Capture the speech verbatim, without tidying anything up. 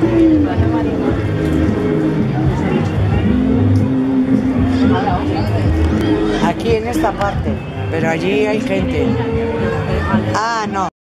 Aquí en esta parte, pero allí hay gente. Ah, no.